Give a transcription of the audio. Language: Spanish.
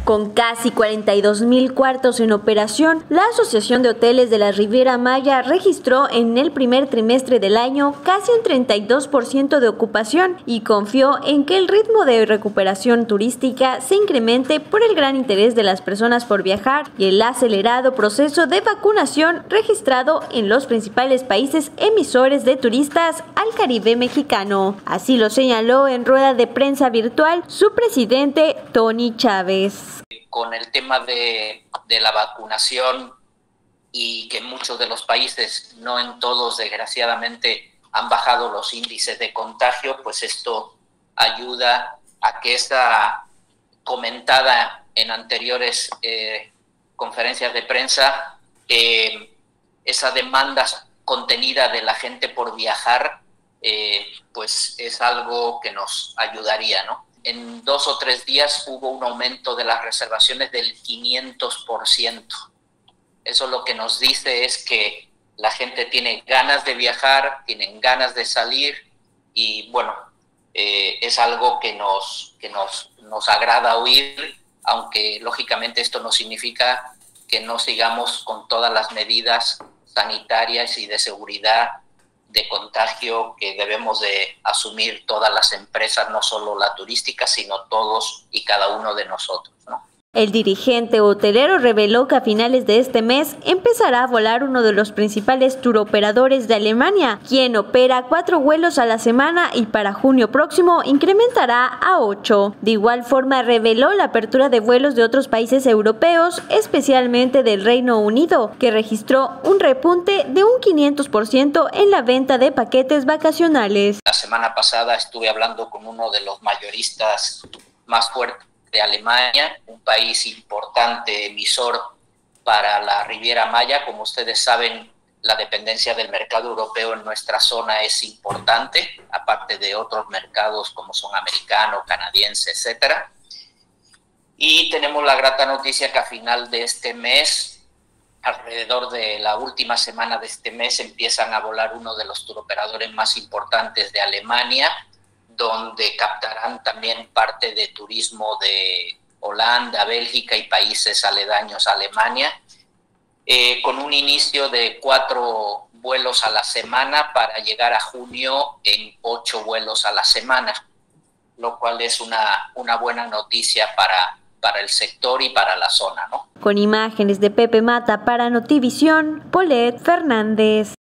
Con casi 42,000 cuartos en operación, la Asociación de Hoteles de la Riviera Maya registró en el primer trimestre del año casi un 32% de ocupación y confió en que el ritmo de recuperación turística se incremente por el gran interés de las personas por viajar y el acelerado proceso de vacunación registrado en los principales países emisores de turistas al Caribe mexicano. Así lo señaló en rueda de prensa virtual su presidente Tony Chávez. Con el tema de la vacunación y que en muchos de los países, no en todos desgraciadamente, han bajado los índices de contagio, pues esto ayuda a que esta comentada en anteriores conferencias de prensa, esa demanda contenida de la gente por viajar, pues es algo que nos ayudaría, ¿no? En 2 o 3 días hubo un aumento de las reservaciones del 500%. Eso lo que nos dice es que la gente tiene ganas de viajar, tienen ganas de salir y bueno, es algo que nos agrada oír, aunque lógicamente esto no significa que no sigamos con todas las medidas sanitarias y de seguridad de contagio que debemos de asumir todas las empresas, no solo la turística, sino todos y cada uno de nosotros, ¿no? El dirigente hotelero reveló que a finales de este mes empezará a volar uno de los principales turoperadores de Alemania, quien opera 4 vuelos a la semana y para junio próximo incrementará a 8. De igual forma reveló la apertura de vuelos de otros países europeos, especialmente del Reino Unido, que registró un repunte de un 500% en la venta de paquetes vacacionales. La semana pasada estuve hablando con uno de los mayoristas más fuertes de Alemania, un país importante emisor para la Riviera Maya. Como ustedes saben, la dependencia del mercado europeo en nuestra zona es importante, aparte de otros mercados como son americano, canadiense, etcétera. Y tenemos la grata noticia que a final de este mes, alrededor de la última semana de este mes, empiezan a volar uno de los turoperadores más importantes de Alemania, donde captarán también parte de turismo de Holanda, Bélgica y países aledaños a Alemania, con un inicio de 4 vuelos a la semana para llegar a junio en 8 vuelos a la semana, lo cual es una buena noticia para el sector y para la zona, ¿no? Con imágenes de Pepe Mata para Notivisión, Paulette Fernández.